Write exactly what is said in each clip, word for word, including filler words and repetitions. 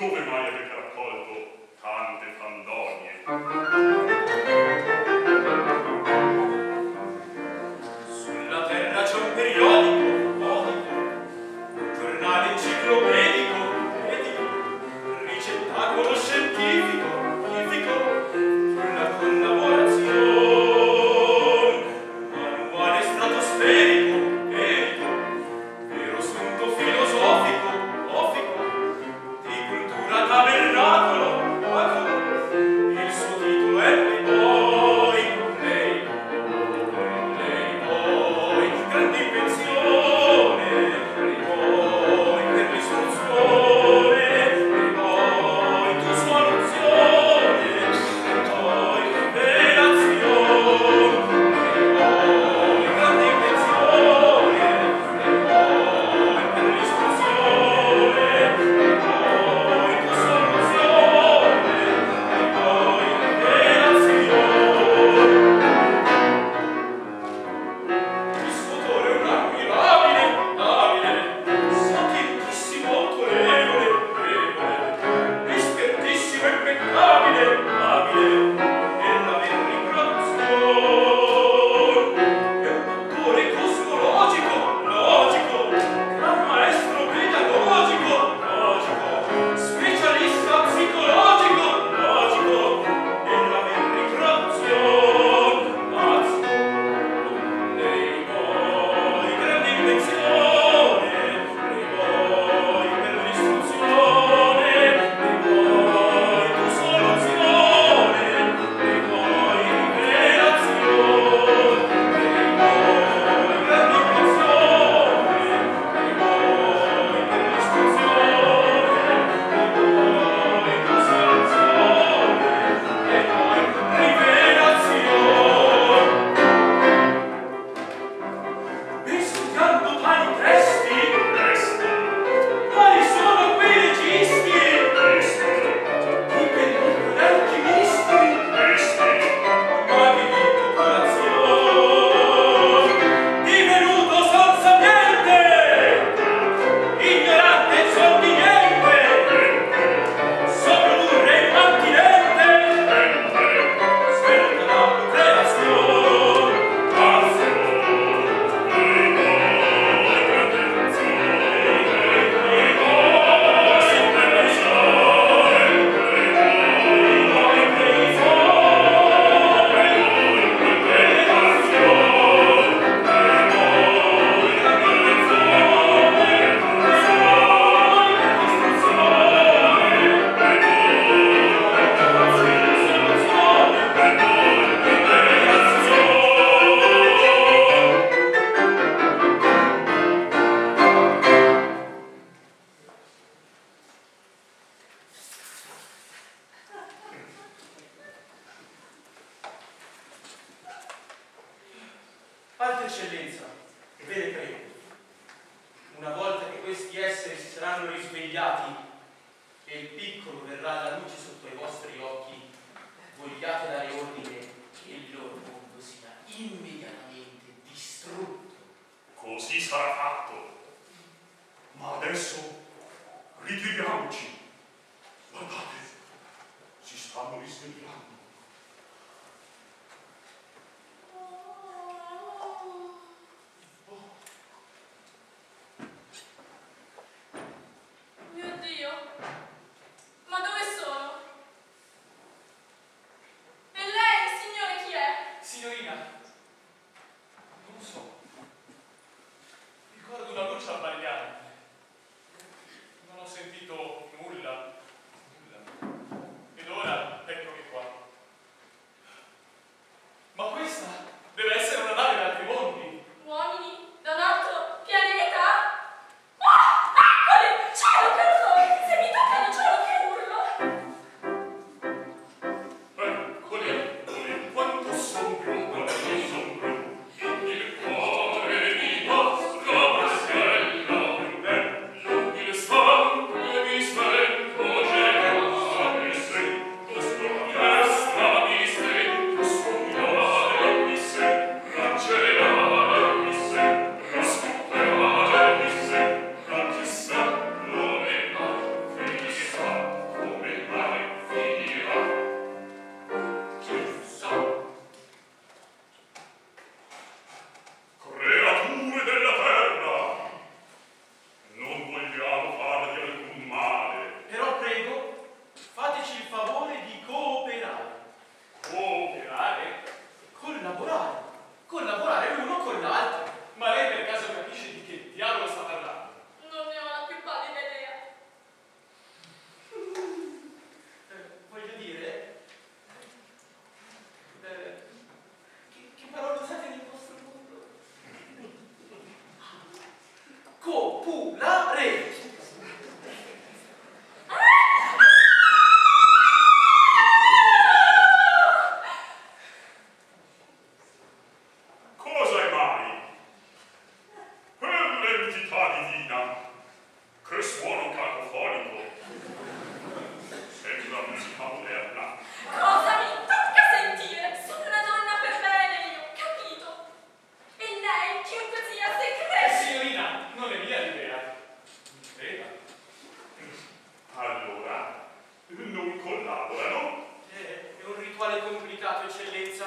Dove mai avete raccolto tante fandonie? Sulla terra c'è un periodico, modico, un giornale enciclopedico, medico, ricettacolo scientifico, ifico, una collaborazione, manuale stratosferico, erico, vero assunto filosofico, ofico, di cultura tabernacolo, aco, il suo titolo è Playboy, Playboy, grande invenzione, Playboy per l'istruzione, Playboy tu soluzione, Playboy rivelazione, Playboy grande invenzione, Playboy per l'istruzione, Playboy tu soluzione, Playboy rivelazione. Il suo autore è un ammirabile, abile, sapientissimo, autorevole, evole, espertissimo, impeccabile, abile, nell'aver riproduzzione. È un dottore cosmologico, logico, gran maestro pedagogico, logico, specialista psicologico, logico, nell'aver riproduzzione. Pazzo, Playboy, grande invenzione, Playboy per l'istruzione, Playboy tu soluzione, Playboy rivelazione, Playboy grande invenzione, Playboy per l'istruzione, Playboy tu soluzione, Playboy rivelazione. E studiando tali testi, quali sono quei registi, i pellicoli alchimisti, maghi di popolazione, divenuto son sapiente, ignorante e son di niente, so produrre immantinente, svelta la creazione, pazzo, Alta eccellenza, vede prego, una volta che questi esseri si saranno risvegliati e il piccolo verrà alla luce sotto i vostri occhi, vogliate dare ordine che il loro mondo sia immediatamente distrutto. Così sarà fatto. Ma adesso ritiriamoci. Guardate, si stanno risvegliando. Mio Dio, ma dove sono? E lei,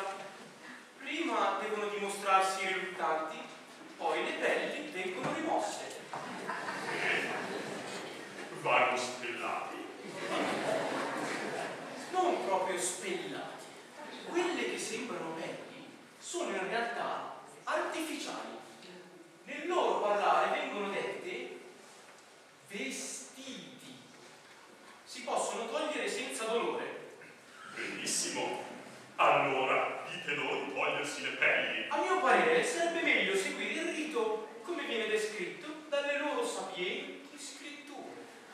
prima devono dimostrarsi riluttanti, poi le pelli vengono rimosse. Vanno spellati. Non proprio spellati. Quelle che sembrano pelli sono in realtà artificiali. Nel loro parlare vengono dette vestiti. Si possono togliere senza dolore. Benissimo. Allora, dite loro di togliersi le pelli. A mio parere sarebbe meglio seguire il rito come viene descritto dalle loro sapienti scritture.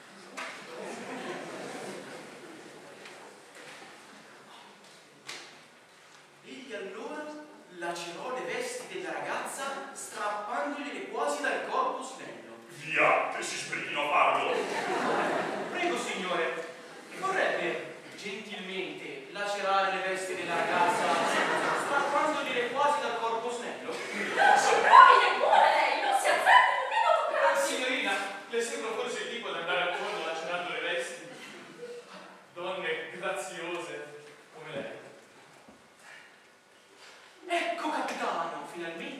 Egli allora lacerò le vesti della ragazza strappandogliele quasi dal corpo snello. Via, che si sbrighino a farlo. Prego, signore, vorrebbe gentilmente lacerare le vesti della ragazza strappandogliele quasi dal corpo snello? Ci provi neppure lei, non si azzardi nemmeno a toccarsi. Signorina, le sembra forse il tipo ad andare attorno lacerando le vesti? Donne graziose come lei. Ecco, capitano, finalmente